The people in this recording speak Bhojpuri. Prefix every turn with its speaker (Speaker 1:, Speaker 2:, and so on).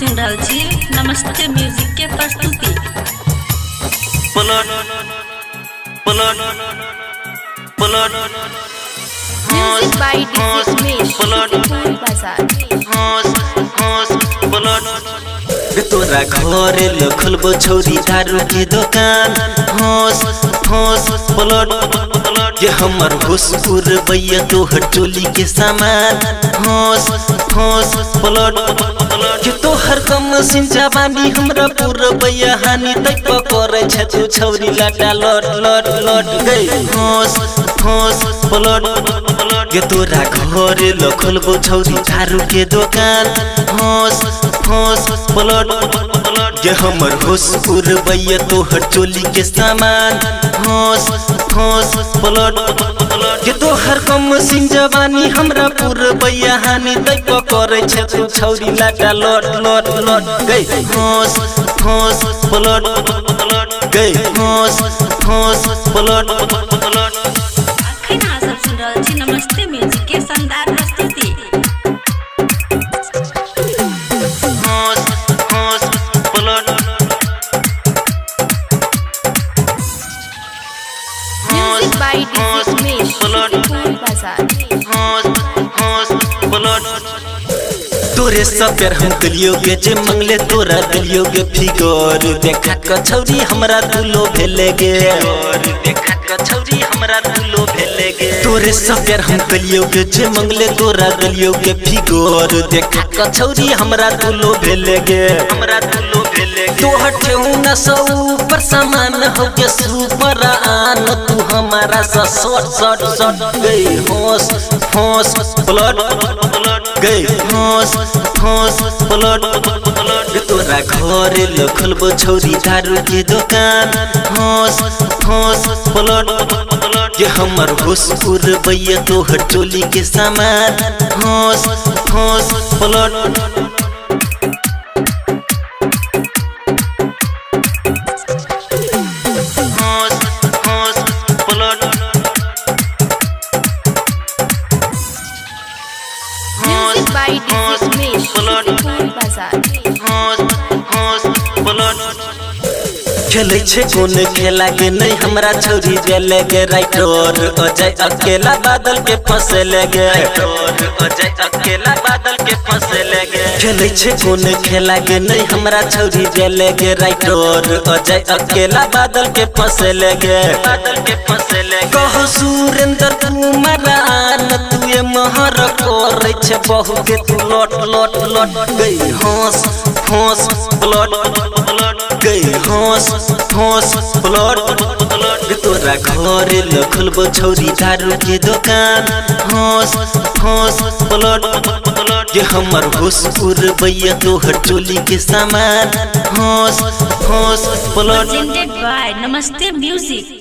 Speaker 1: सुन रहा छी नमस्ते म्यूजिक के प्रस्तुति।
Speaker 2: म्यूजिक बाय
Speaker 3: तोरा घरे लखलबो छौरी दारू के दुकान होस होस पलट ये हमर घुसपुर भैया तोहर टोली के सामान होस होस पलट ये तोहर कम सिन जवानी हमरा पूरा भैया हानि तक पकड़े छ तू छौरी लाटा लट लट लट गई होस होस पलट ये तोरा घरे लखलबो छौरी दारू के दुकान होस होस पलट ये हमर घुसपुर भैया तोहर टोली के सामान होस होस पलट ये तोहर कम सिन जवानी हमरा पूरा भैया हानि तक पकड़े छ तू छौरी लाटा लट लट लट गई होस होस पलट गई होस होस पलट।
Speaker 1: अखन अहाँ सब सुन रहल छी नमस्ते म्यूजिक के शानदार प्रस्तुति।
Speaker 3: तोरे सब पेर हम कलियोगे जे मंगले तोरा दिलियोगे फिगर देखा कछौरी हमरा दुलो भेलेगे देखा कछौरी हमरा दुलो भेलेगे तोरे सब पेर हम कलियोगे जे मंगले तोरा दिलियोगे फिगर देखा कछौरी हमरा दुलो भेलेगे हमरा दुलो भेलेगे तोहर ठेहू न सौ पर सामान हो के सुपर आन तू हमारा सा शॉट शॉट शॉट गई होस होस ब्लड गई होस होस पलट तोरा घरे लखलबो छौरी दारू के दुकान होस होस पलट ये हमर घुसपुर भैया तोहर टोली के सामान होस होस पलट। खेले छे कोन खेला के नहीं हमरा छौरी जेले गे राइटर अजय अकेला बादल के फंसेले गे अजय अकेला बादल के फंसेले गे खेले छे कोन खेला के नहीं हमरा छौरी जेले गे राइटर अजय अकेला बादल के फंसेले गे बादल के फंसेले कहो सुरेंद्र कुमार आन तू ये महर करे छे बहु के तू लट लट लट गई होस होस ब्लड गई होस होस ब्लड तोरा घरे लखलबो छौरी दारू के दुकान होस होस ब्लड ये हमर घुसपुर भैया तोहर टोली के सामान होस होस blood.
Speaker 1: Presented by Namaste music.